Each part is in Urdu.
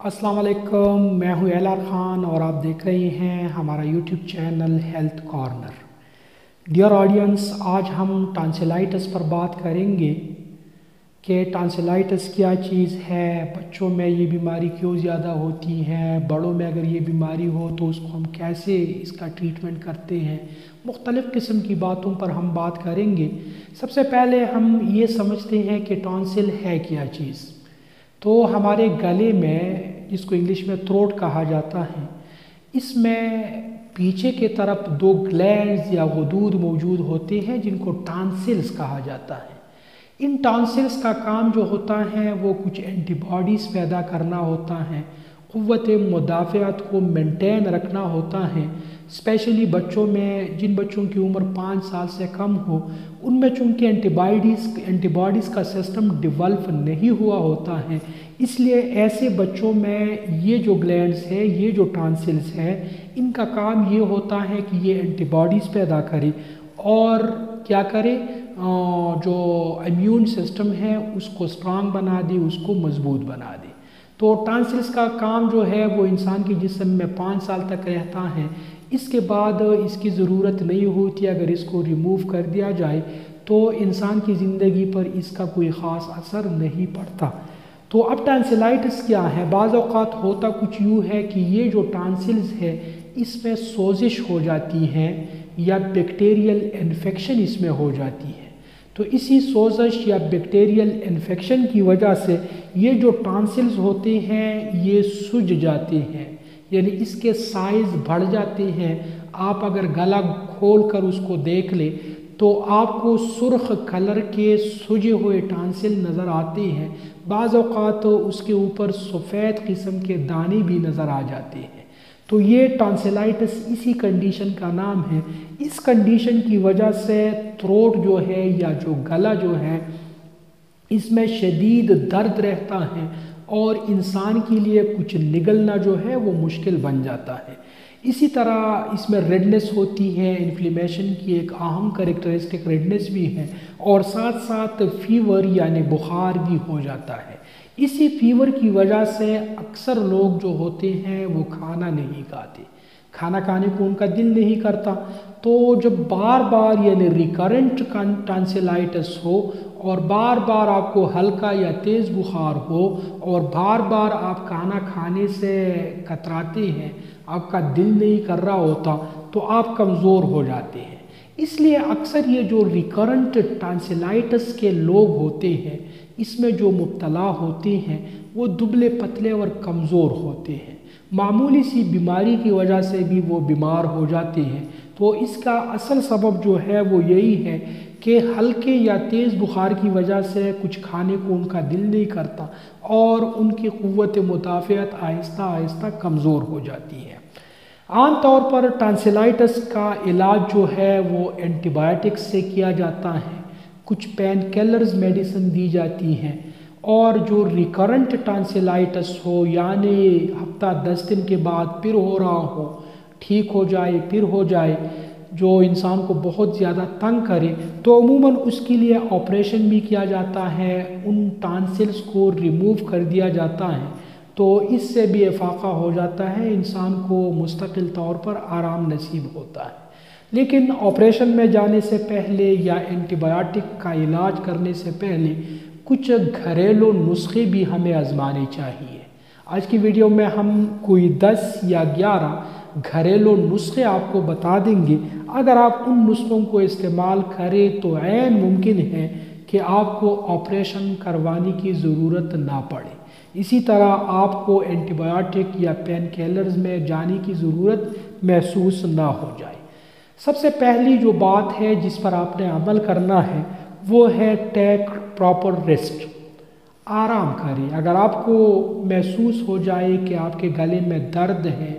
अस्सलाम वालेकुम, मैं हूं एलआर ख़ान और आप देख रहे हैं हमारा YouTube channel health corner. Dear audience, आज हम टॉन्सिलाइटिस पर बात करेंगे कि टॉन्सिलाइटिस क्या चीज़ है, बच्चों में ये बीमारी क्यों ज़्यादा होती है, बड़ों में अगर ये बीमारी हो तो उसको हम कैसे इसका ट्रीटमेंट करते हैं। मुख्तलिफ़ किस्म की बातों पर हम बात करेंगे। सबसे पहले हम ये समझते हैं कि टॉन्सिल है क्या चीज़। तो हमारे गले में, जिसको इंग्लिश में थ्रोट कहा जाता है, इसमें पीछे के तरफ दो ग्लैंड्स या गुदूद मौजूद होते हैं जिनको टॉन्सिल्स कहा जाता है। इन टॉन्सिल्स का काम जो होता है वो कुछ एंटीबॉडीज़ पैदा करना होता है, क़ुव्वत मुदाफ़ियत को मेंटेन रखना होता है। स्पेशली बच्चों में, जिन बच्चों की उम्र 5 साल से कम हो, उनमें चूँकि एंटीबॉडीज़ का सिस्टम डेवलप नहीं हुआ होता है, इसलिए ऐसे बच्चों में ये जो ग्लैंड्स है, ये जो टॉन्सिल्स है, इनका काम ये होता है कि ये एंटीबॉडीज़ पैदा करे और क्या करे, जो इम्यून सिस्टम है उसको स्ट्रांग बना दे, उसको मजबूत बना दे। तो टॉन्सिल्स का काम जो है वो इंसान के जिस्म में 5 साल तक रहता है। इसके बाद इसकी ज़रूरत नहीं होती। अगर इसको रिमूव कर दिया जाए तो इंसान की ज़िंदगी पर इसका कोई ख़ास असर नहीं पड़ता। तो अब टॉन्सिलाइटिस क्या है? बाज़ औक़ात होता कुछ यूँ है कि ये जो टॉन्सिल्स है इसमें सोजिश हो जाती है या बैक्टीरियल इन्फेक्शन इसमें हो जाती है। तो इसी सोजिश या बैक्टीरियल इन्फेक्शन की वजह से ये जो टॉन्सिल्स होते हैं ये सूज जाते हैं, यानी इसके साइज़ बढ़ जाते हैं। आप अगर गला खोल कर उसको देख ले तो आपको सुर्ख कलर के सूजे हुए टॉन्सिल नज़र आते हैं। बाज़ औक़ात उसके ऊपर सफ़ेद किस्म के दाने भी नज़र आ जाते हैं। तो ये टॉन्सिलाइटिस इसी कंडीशन का नाम है। इस कंडीशन की वजह से थ्रोट जो है या जो गला जो है इसमें शदीद दर्द रहता है और इंसान के लिए कुछ निगलना जो है वो मुश्किल बन जाता है। इसी तरह इसमें रेडनेस होती है, इन्फ्लेमेशन की एक अहम कैरेक्टरिस्टिक रेडनेस भी है और साथ साथ फीवर यानी बुखार भी हो जाता है। इसी फीवर की वजह से अक्सर लोग जो होते हैं वो खाना नहीं खाते, खाना खाने को उनका दिल नहीं करता। तो जब बार बार यानी रिकरेंट टॉन्सिलाइटिस हो और बार बार आपको हल्का या तेज़ बुखार हो और बार बार आप खाना खाने से कतराते हैं, आपका दिल नहीं कर रहा होता, तो आप कमज़ोर हो जाते हैं। इसलिए अक्सर ये जो रिकरेंट टॉन्सिलाइटिस के लोग होते हैं, इसमें जो मुब्तला होते हैं वो दुबले पतले और कमज़ोर होते हैं। मामूली सी बीमारी की वजह से भी वो बीमार हो जाते हैं। तो इसका असल सबब जो है वो यही है कि हल्के या तेज़ बुखार की वजह से कुछ खाने को उनका दिल नहीं करता और उनकी क़ुव्वत मुदाफ़ियत आहिस्ता आहिस्ता कमज़ोर हो जाती है। आम तौर पर टॉन्सिलाइटिस का इलाज जो है वो एंटीबायोटिक्स से किया जाता है, कुछ पेन किलर्स मेडिसिन दी जाती हैं और जो रिकरेंट टॉन्सिलाइटिस हो यानी हफ्ता 10 दिन के बाद फिर हो रहा हो, ठीक हो जाए फिर हो जाए, जो इंसान को बहुत ज़्यादा तंग करे, तो अमूमन उसके लिए ऑपरेशन भी किया जाता है, उन टॉन्सिल्स को रिमूव कर दिया जाता है। तो इससे भी इफाक़ा हो जाता है, इंसान को मुस्तकिल तौर पर आराम नसीब होता है। लेकिन ऑपरेशन में जाने से पहले या एंटीबायोटिक का इलाज करने से पहले कुछ घरेलू नुस्खे भी हमें आजमाने चाहिए। आज की वीडियो में हम कोई 10 या 11 घरेलू नुस्खे आपको बता देंगे। अगर आप उन नुस्खों को इस्तेमाल करें तो ऐन मुमकिन है कि आपको ऑपरेशन करवाने की ज़रूरत ना पड़े। इसी तरह आपको एंटीबायोटिक या पेन किलर्स में जाने की ज़रूरत महसूस ना हो जाए। सबसे पहली जो बात है जिस पर आपने अमल करना है वो है टेक प्रॉपर रेस्ट। आराम करें। अगर आपको महसूस हो जाए कि आपके गले में दर्द है,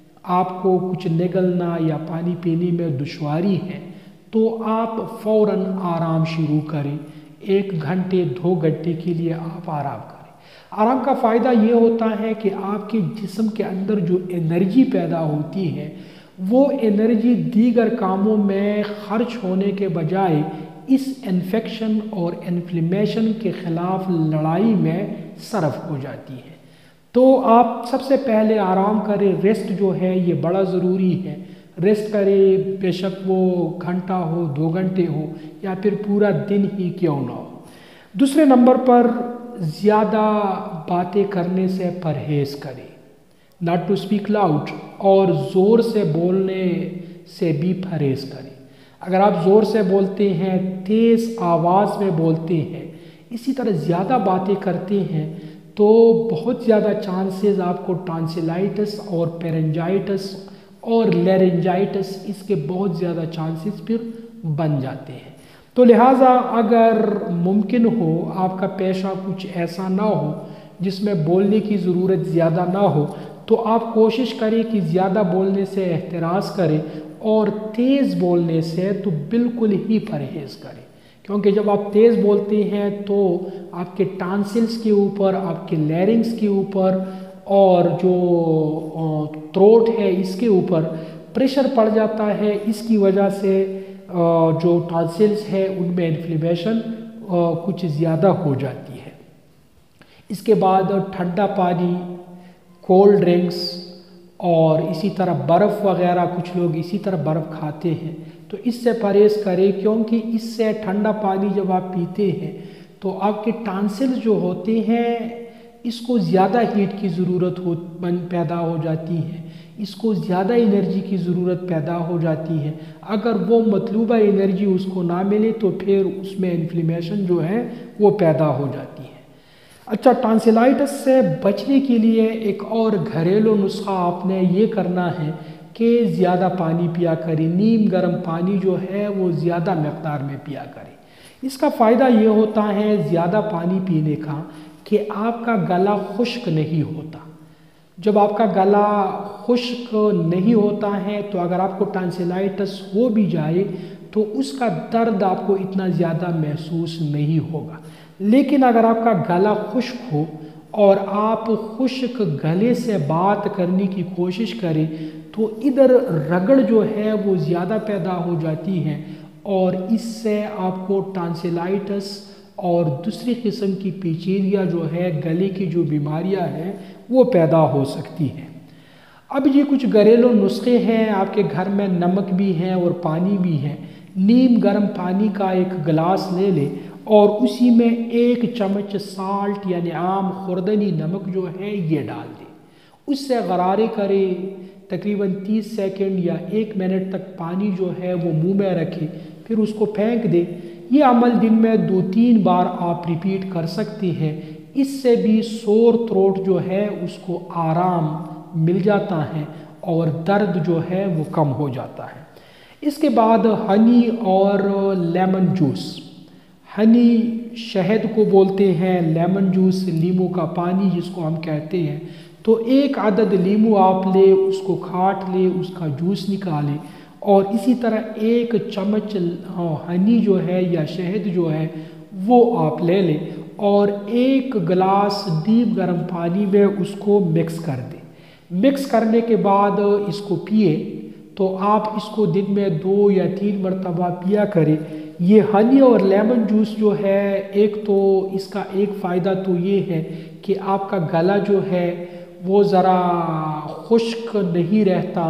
आपको कुछ निगलना या पानी पीने में दुश्वारी है, तो आप फ़ौरन आराम शुरू करें। 1 घंटे 2 घंटे के लिए आप आराम करें। आराम का फ़ायदा ये होता है कि आपके जिस्म के अंदर जो एनर्जी पैदा होती है वो एनर्जी दीगर कामों में खर्च होने के बजाय इस इन्फेक्शन और इन्फ्लेमेशन के ख़िलाफ़ लड़ाई में सर्फ हो जाती है। تو آپ سب سے پہلے آرام کریں، ریسٹ جو ہے یہ بڑا ضروری ہے، ریسٹ کرے، بے شک وہ گھنٹہ ہو، 2 گھنٹے ہو یا پھر پورا دن ہی کیوں نہ ہو۔ دوسرے نمبر پر زیادہ باتیں کرنے سے پرہیز کریں، ناٹ ٹو اسپیک لاؤڈ، اور زور سے بولنے سے بھی پرہیز کریں۔ اگر آپ زور سے بولتے ہیں، تیز آواز میں بولتے ہیں، اسی طرح زیادہ باتیں کرتے ہیں تو بہت زیادہ چانسز آپ کو ٹانسلائٹس اور پیرنجائٹس اور لیرنجائٹس، اس کے بہت زیادہ چانسز پھر بن جاتے ہیں۔ تو لہٰذا اگر ممکن ہو آپ کا پیشہ کچھ ایسا نہ ہو جس میں بولنے کی ضرورت زیادہ نہ ہو، تو آپ کوشش کریں کہ زیادہ بولنے سے احتراز کریں اور تیز بولنے سے تو بالکل ہی پرہیز کریں، کیونکہ جب آپ تیز بولتے ہیں تو آپ کے ٹانسلز کے اوپر، آپ کے لیرنگز کے اوپر اور جو تھروٹ ہے اس کے اوپر پریشر پڑ جاتا ہے، اس کی وجہ سے جو ٹانسلز ہے ان میں انفلیمیشن کچھ زیادہ ہو جاتی ہے۔ اس کے بعد ٹھنڈا پانی، کولڈ ڈرنکس اور اسی طرح برف وغیرہ، کچھ لوگ اسی طرح برف کھاتے ہیں، تو اس سے پرہیز کریں، کیونکہ اس سے ٹھنڈا پانی جب آپ پیتے ہیں تو آپ کے ٹانسلز جو ہوتے ہیں اس کو زیادہ ہیٹ کی ضرورت پیدا ہو جاتی ہے، اس کو زیادہ انرجی کی ضرورت پیدا ہو جاتی ہے۔ اگر وہ مطلوبہ انرجی اس کو نہ ملے تو پھر اس میں انفلیمیشن جو ہے وہ پیدا ہو جاتی ہے۔ اچھا، ٹانسلائٹس سے بچنے کے لیے ایک اور گھریلو نسخہ آپ نے یہ کرنا ہے کہ زیادہ پانی پیا کریں، نیم گرم پانی جو ہے وہ زیادہ مقدار میں پیا کریں۔ اس کا فائدہ یہ ہوتا ہے زیادہ پانی پینے کا کہ آپ کا گلا خشک نہیں ہوتا۔ جب آپ کا گلا خشک نہیں ہوتا ہے تو اگر آپ کو ٹانسلائٹس ہو بھی جائے تو اس کا درد آپ کو اتنا زیادہ محسوس نہیں ہوگا۔ لیکن اگر آپ کا گلا خشک ہو اور آپ خشک گلے سے بات کرنے کی کوشش کریں تو ادھر رگڑ جو ہے وہ زیادہ پیدا ہو جاتی ہے اور اس سے آپ کو ٹانسلائٹس اور دوسری قسم کی پیچیدگیاں جو ہے گلے کی جو بیماریاں ہیں وہ پیدا ہو سکتی ہیں۔ اب یہ کچھ گھریلو نسخے ہیں، آپ کے گھر میں نمک بھی ہے اور پانی بھی ہے۔ نیم گرم پانی کا ایک گلاس لے لے اور اسی میں 1 چمچ سالٹ یعنی عام خوردنی نمک جو ہے یہ ڈال دیں، اس سے غرارے کرے، تقریباً 30 سیکنڈ یا 1 منٹ تک پانی جو ہے وہ منہ میں رکھے، پھر اس کو پھینک دے۔ یہ عمل دن میں 2-3 بار آپ ریپیٹ کر سکتے ہیں، اس سے بھی سور تھروٹ جو ہے اس کو آرام مل جاتا ہے اور درد جو ہے وہ کم ہو جاتا ہے۔ اس کے بعد ہنی اور لیمن جوس، ہنی شہد کو بولتے ہیں، لیمن جوس لیمو کا پانی جس کو ہم کہتے ہیں، تو 1 عدد لیمو آپ لے، اس کو کاٹ لے، اس کا جوس نکالے اور اسی طرح 1 چمچ ہنی جو ہے یا شہد جو ہے وہ آپ لے لیں اور 1 گلاس نیم گرم پانی میں اس کو مکس کر دیں۔ مکس کرنے کے بعد اس کو پیے تو آپ اس کو دن میں 2 یا 3 مرتبہ پیا کریں۔ یہ ہنی اور لیمن جوس جو ہے، ایک تو اس کا ایک فائدہ تو یہ ہے کہ آپ کا گلا جو ہے وہ ذرا خشک نہیں رہتا،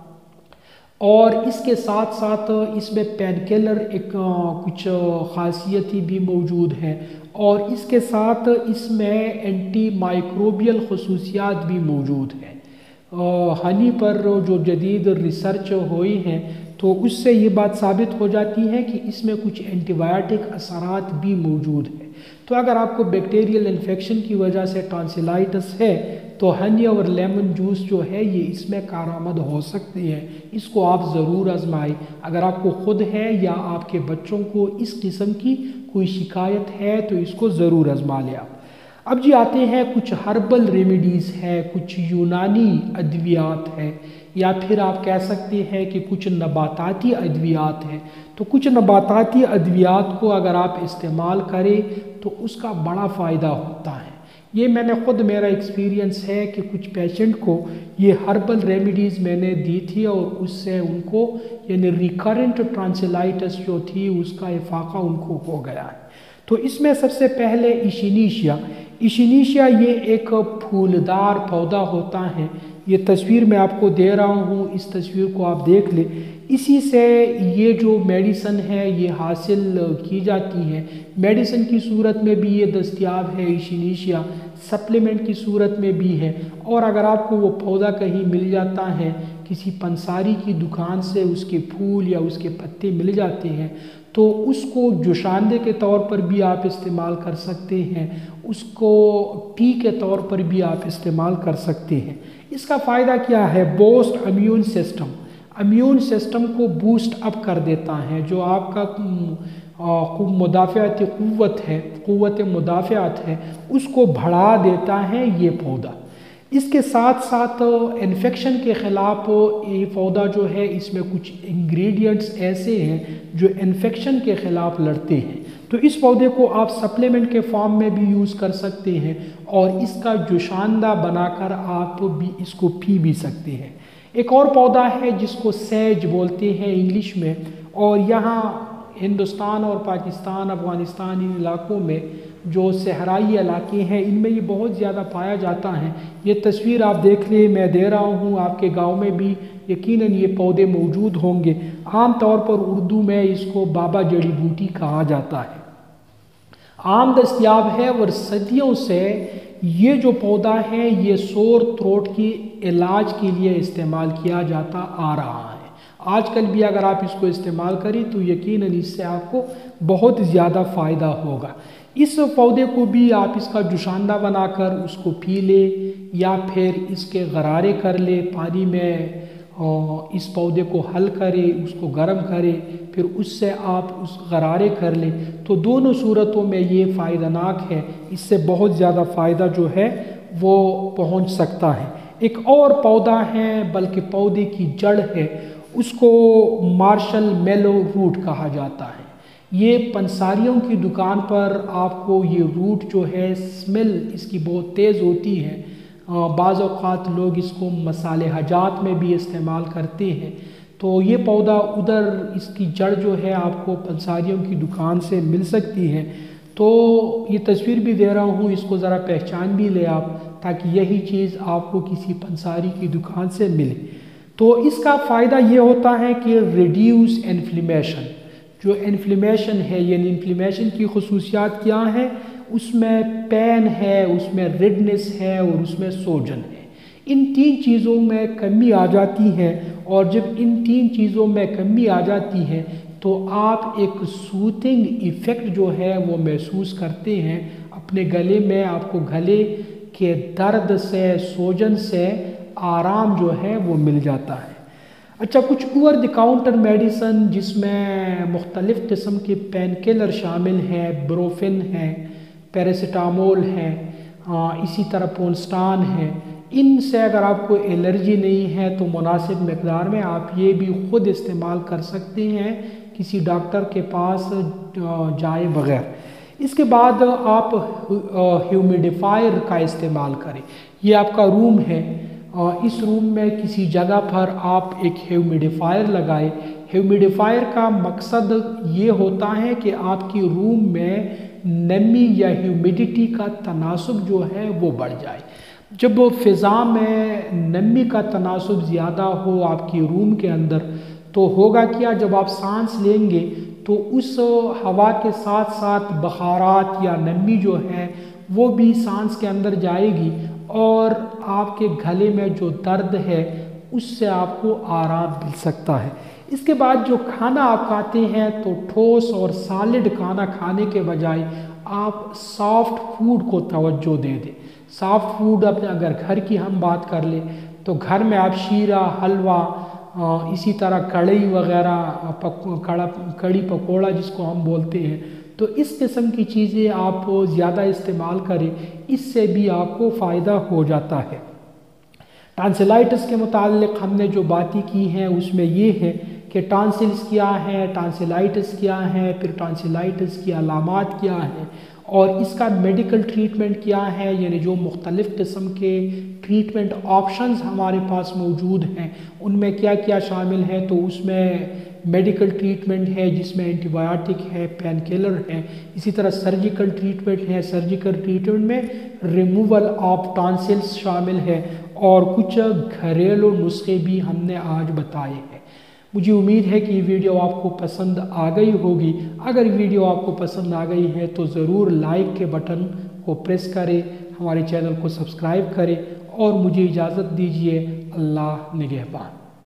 اور اس کے ساتھ ساتھ اس میں پین کلر ایک کچھ خاصیتی بھی موجود ہے، اور اس کے ساتھ اس میں اینٹی مائکروبیل خصوصیات بھی موجود ہیں۔ ہنی پر جو جدید ریسرچ ہوئی ہیں تو اس سے یہ بات ثابت ہو جاتی ہے کہ اس میں کچھ اینٹی بائیوٹک اثرات بھی موجود ہیں۔ تو اگر آپ کو بیکٹیریل انفیکشن کی وجہ سے ٹانسلائٹس ہے تو ہنی اور لیمن جوس جو ہے یہ اس میں کارآمد ہو سکتی ہے، اس کو آپ ضرور آزمائیں۔ اگر آپ کو خود ہے یا آپ کے بچوں کو اس قسم کی کوئی شکایت ہے تو اس کو ضرور آزما لیں آپ۔ اب جی آتے ہیں کچھ ہربل ریمیڈیز ہے، کچھ یونانی ادویات ہے، یا پھر آپ کہہ سکتے ہیں کہ کچھ نباتاتی ادویات ہیں۔ تو کچھ نباتاتی ادویات کو اگر آپ استعمال کریں تو اس کا بڑا فائدہ ہوتا ہے۔ یہ میں نے خود، میرا ایکسپیرینس ہے کہ کچھ پیشنٹ کو یہ ہربل ریمیڈیز میں نے دی تھی اور اس سے ان کو یعنی ریکرنٹ ٹرانسلائٹس جو تھی اس کا افاقہ ان کو ہو گیا ہے۔ تو اس میں سب سے پہلے ایشینیشیا، ایشینیشیا یہ ایک پھولدار پودا ہوتا ہے، یہ تصویر میں آپ کو دے رہا ہوں، اس تصویر کو آپ دیکھ لیں، اسی سے یہ جو میڈیسن ہے یہ حاصل کی جاتی ہے۔ میڈیسن کی صورت میں بھی یہ دستیاب ہے ایشینیشیا، سپلیمنٹ کی صورت میں بھی ہے، اور اگر آپ کو وہ پودا کہیں مل جاتا ہے، کسی پنساری کی دکان سے اس کے پھول یا اس کے پتے مل جاتے ہیں، تو اس کو جوشاندے کے طور پر بھی آپ استعمال کر سکتے ہیں، اس کو ٹی کے طور پر بھی آپ استعمال کر سکتے ہیں۔ اس کا فائدہ کیا ہے؟ بوسٹ امیون سسٹم کو بوسٹ اپ کر دیتا ہے، جو آپ کا مدافعتی قوت مدافعت ہے، اس کو بڑھا دیتا ہے یہ پودا۔ اس کے ساتھ ساتھ انفیکشن کے خلاف یہ پودا جو ہے، اس میں کچھ انگریڈینٹس ایسے ہیں جو انفیکشن کے خلاف لڑتے ہیں، تو اس پودے کو آپ سپلیمنٹ کے فارم میں بھی یوز کر سکتے ہیں، اور اس کا جوشاندہ بنا کر آپ بھی اس کو پی بھی سکتے ہیں۔ ایک اور پودا ہے جس کو سیج بولتے ہیں انگلش میں، اور یہاں ہندوستان اور پاکستان، افغانستان، ان علاقوں میں جو صحرائی علاقے ہیں ان میں یہ بہت زیادہ پایا جاتا ہے۔ یہ تصویر آپ دیکھ لیں، میں دے رہا ہوں، آپ کے گاؤں میں بھی یقیناً یہ پودے موجود ہوں گے۔ عام طور پر اردو میں اس کو بابا جڑی بوٹی کہا جاتا ہے، عام دستیاب ہے، اور صدیوں سے یہ جو پودا ہے یہ سور تھروٹ کی علاج کے لیے استعمال کیا جاتا آ رہا ہے۔ آج کل بھی اگر آپ اس کو استعمال کریں تو یقیناً اس سے آپ کو بہت زیادہ فائدہ ہوگا۔ اس پودے کو بھی آپ اس کا جوشاندہ بنا کر اس کو پی لے، یا پھر اس کے غرارے کر لے، پانی میں اس پودے کو حل کرے، اس کو گرم کرے، پھر اس سے آپ اس غرارے کر لیں، تو دونوں صورتوں میں یہ فائدہ ناک ہے، اس سے بہت زیادہ فائدہ جو ہے وہ پہنچ سکتا ہے۔ ایک اور پودا ہے، بلکہ پودے کی جڑ ہے، اس کو مارشل میلو روٹ کہا جاتا ہے۔ یہ پنساریوں کی دکان پر آپ کو یہ روٹ جو ہے اسمیل اس کی بہت تیز ہوتی ہے، بعض اوقات لوگ اس کو مسالے حاجات میں بھی استعمال کرتے ہیں، تو یہ پودا ادھر اس کی جڑ جو ہے آپ کو پنساریوں کی دکان سے مل سکتی ہے۔ تو یہ تصویر بھی دے رہا ہوں، اس کو ذرا پہچان بھی لے آپ، تاکہ یہی چیز آپ کو کسی پنساری کی دکان سے ملے۔ تو اس کا فائدہ یہ ہوتا ہے کہ ریڈیوس انفلیمیشن، جو انفلیمیشن ہے، یعنی انفلیمیشن کی خصوصیات کیا ہیں؟ اس میں پین ہے، اس میں ریڈنس ہے، اور اس میں سوجن ہے۔ ان تین چیزوں میں کمی آ جاتی ہے، اور جب ان تین چیزوں میں کمی آ جاتی ہے تو آپ ایک سوتنگ ایفیکٹ جو ہے وہ محسوس کرتے ہیں اپنے گلے میں، آپ کو گلے کے درد سے، سوجن سے آرام جو ہے وہ مل جاتا ہے۔ اچھا، کچھ اوور دی کاؤنٹر میڈیسن جس میں مختلف قسم کے پین کلر شامل ہیں، بروفن ہے، پیراسیٹامول ہے، اسی طرح پونسٹان ہے، ان سے اگر آپ کو الرجی نہیں ہے تو مناسب مقدار میں آپ یہ بھی خود استعمال کر سکتے ہیں کسی ڈاکٹر کے پاس جائے بغیر۔ اس کے بعد آپ ہیومیڈیفائر کا استعمال کریں۔ یہ آپ کا روم ہے، اس روم میں کسی جگہ پر آپ ایک ہیومیڈیفائر لگائے۔ ہیومیڈیفائر کا مقصد یہ ہوتا ہے کہ آپ کی روم میں نمی یا ہیومیڈیٹی کا تناسب جو ہے وہ بڑھ جائے۔ جب فضا میں نمی کا تناسب زیادہ ہو آپ کی روم کے اندر تو ہوگا کیا، جب آپ سانس لیں گے تو اس ہوا کے ساتھ ساتھ بخارات یا نمی جو ہے وہ بھی سانس کے اندر جائے گی، اور آپ کے گلے میں جو درد ہے اس سے آپ کو آرام مل سکتا ہے۔ اس کے بعد جو کھانا آپ کھاتے ہیں تو ٹھوس اور سالڈ کھانا کھانے کے بجائے آپ سافٹ فوڈ کو توجہ دے دیں۔ سافٹ فوڈ اپنے اگر گھر کی ہم بات کر لیں تو گھر میں آپ شیرہ، حلوہ، اسی طرح کڑھی وغیرہ، کڑھی پکوڑا جس کو ہم بولتے ہیں، تو اس قسم کی چیزیں آپ زیادہ استعمال کریں، اس سے بھی آپ کو فائدہ ہو جاتا ہے۔ ٹانسلائٹس کے متعلق ہم نے جو باتیں کی ہیں اس میں یہ ہے کہ ٹانسلز کیا ہے، ٹانسلائٹس کیا ہے، پھر ٹانسلائٹس کی علامات کیا ہیں، اور اس کا میڈیکل ٹریٹمنٹ کیا ہے، یعنی جو مختلف قسم کے ٹریٹمنٹ آپشنز ہمارے پاس موجود ہیں ان میں کیا کیا شامل ہے۔ تو اس میں میڈیکل ٹریٹمنٹ ہے جس میں اینٹی بایوٹک ہے، پین کلر ہے، اسی طرح سرجیکل ٹریٹمنٹ ہے، سرجیکل ٹریٹمنٹ میں ریموول آف ٹانسلز شامل ہے، اور کچھ گھریلو نسخے بھی ہم نے آج بتائے ہیں۔ مجھے امید ہے کہ یہ ویڈیو آپ کو پسند آ گئی ہوگی۔ اگر ویڈیو آپ کو پسند آ گئی ہے تو ضرور لائک کے بٹن کو پریس کریں، ہمارے چینل کو سبسکرائب کریں اور مجھے اجازت دیجیے۔ اللہ نگہبان۔